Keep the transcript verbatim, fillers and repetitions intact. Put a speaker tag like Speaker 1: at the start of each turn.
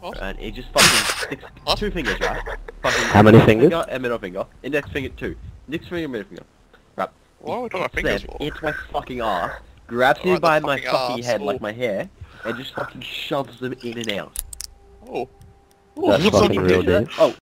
Speaker 1: What?
Speaker 2: and he just fucking sticks
Speaker 1: What?
Speaker 2: two fingers, right? Fucking
Speaker 3: How many
Speaker 2: index
Speaker 3: fingers?
Speaker 2: Finger and middle finger. Index finger two. Index finger, middle finger. Right.
Speaker 1: Why are we talking about
Speaker 2: He
Speaker 1: fingers
Speaker 2: puts
Speaker 1: for?
Speaker 2: them into my fucking ass, grabs me
Speaker 1: Alright, the
Speaker 2: by my
Speaker 1: fucking
Speaker 2: fucking
Speaker 1: ass,
Speaker 2: head like
Speaker 1: oh.
Speaker 2: my hair, and just fucking shoves them in and out.
Speaker 1: Oh.
Speaker 3: That's
Speaker 1: Looks like
Speaker 3: fucking
Speaker 1: a
Speaker 3: real
Speaker 1: dick.
Speaker 3: dick.
Speaker 2: Oh,